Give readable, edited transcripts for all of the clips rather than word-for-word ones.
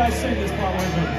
guys sing this part with me.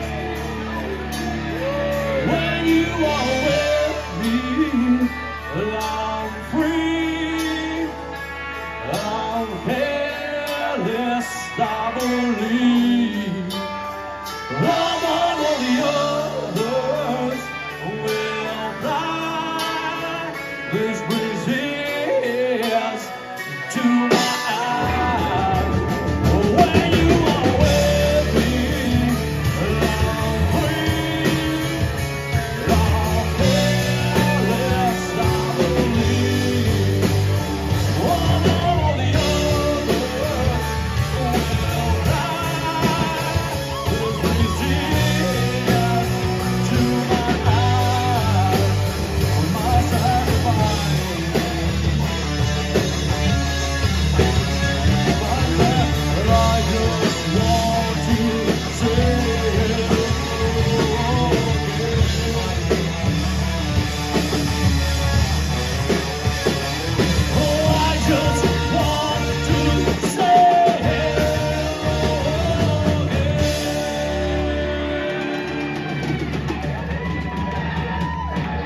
When you are with me, I'm free. I'm careless, I believe. Among all the others will fly. This breeze to my eyes. When you are with me, I'm free. I'm careless, I believe. Among all the others will fly. This breeze to my eyes. My sacrifice.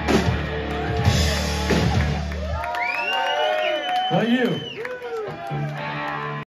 Thank you.